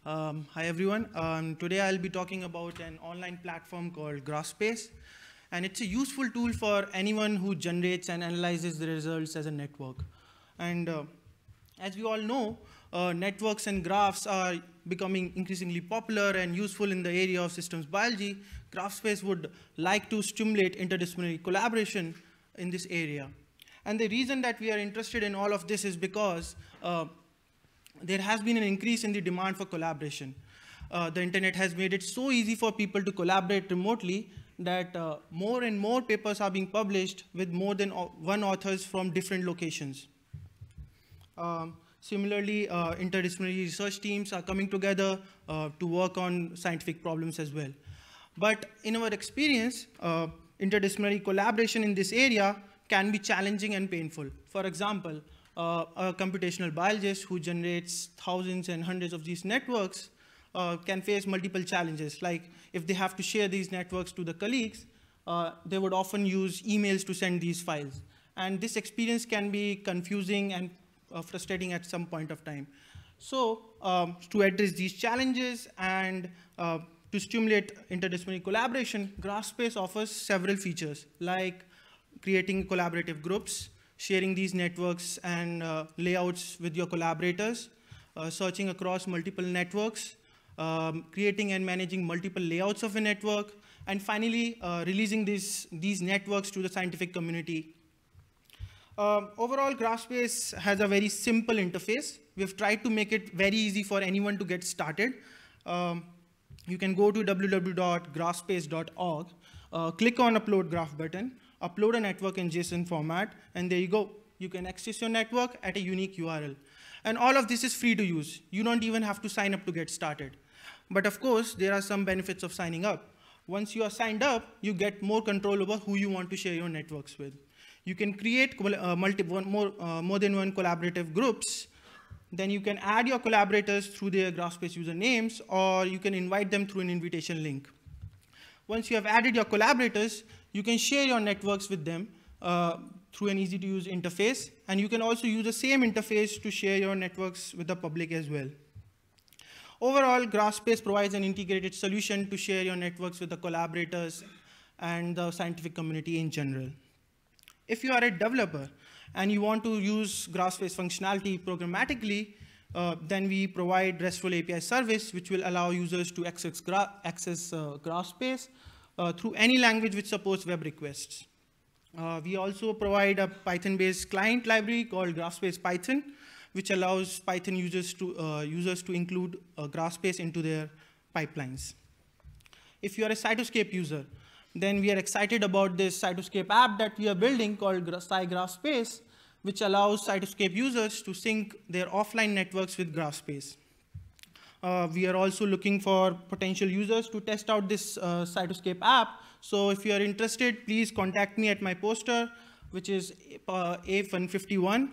Hi everyone. Today I'll be talking about an online platform called GRAPHSPACE, and it's a useful tool for anyone who generates and analyzes the results as a network. And as we all know, networks and graphs are becoming increasingly popular and useful in the area of systems biology. GRAPHSPACE would like to stimulate interdisciplinary collaboration in this area. And the reason that we are interested in all of this is because there has been an increase in the demand for collaboration. The internet has made it so easy for people to collaborate remotely that more and more papers are being published with more than one authors from different locations. Similarly, interdisciplinary research teams are coming together to work on scientific problems as well. But in our experience, interdisciplinary collaboration in this area can be challenging and painful. For example, a computational biologist who generates thousands and hundreds of these networks can face multiple challenges. Like if they have to share these networks to the colleagues, they would often use emails to send these files. And this experience can be confusing and frustrating at some point of time. So to address these challenges and to stimulate interdisciplinary collaboration, GRAPHSPACE offers several features like creating collaborative groups, sharing these networks and layouts with your collaborators, searching across multiple networks, creating and managing multiple layouts of a network, and finally releasing these networks to the scientific community. Overall, GRAPHSPACE has a very simple interface. We've tried to make it very easy for anyone to get started. You can go to www.graphspace.org, click on Upload Graph button, upload a network in JSON format, and there you go. You can access your network at a unique URL. And all of this is free to use. You don't even have to sign up to get started. But of course, there are some benefits of signing up. Once you are signed up, you get more control over who you want to share your networks with. You can create more than one collaborative groups. Then you can add your collaborators through their GRAPHSPACE usernames, or you can invite them through an invitation link. Once you have added your collaborators, you can share your networks with them through an easy-to-use interface, and you can also use the same interface to share your networks with the public as well. Overall, GRAPHSPACE provides an integrated solution to share your networks with the collaborators and the scientific community in general. If you are a developer and you want to use GRAPHSPACE functionality programmatically, then we provide RESTful API service, which will allow users to access GRAPHSPACE through any language which supports web requests. We also provide a Python-based client library called GRAPHSPACE Python, which allows Python users to include GRAPHSPACE into their pipelines. If you are a Cytoscape user, then we are excited about this Cytoscape app that we are building called GRAPHSPACE, which allows Cytoscape users to sync their offline networks with GRAPHSPACE. We are also looking for potential users to test out this Cytoscape app. So if you are interested, please contact me at my poster, which is A151.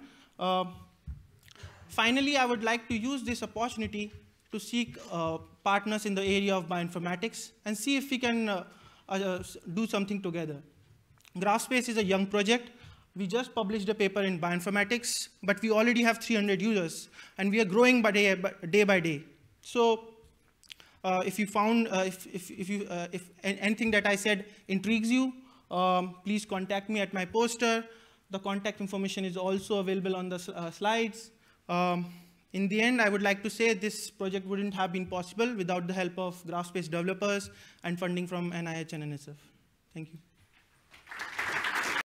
Finally, I would like to use this opportunity to seek partners in the area of bioinformatics and see if we can do something together. GRAPHSPACE is a young project. We just published a paper in Bioinformatics, but we already have 300 users, and we are growing day by day. So if you found, if anything that I said intrigues you, please contact me at my poster. The contact information is also available on the slides. In the end, I would like to say this project wouldn't have been possible without the help of GRAPHSPACE developers and funding from NIH and NSF. Thank you.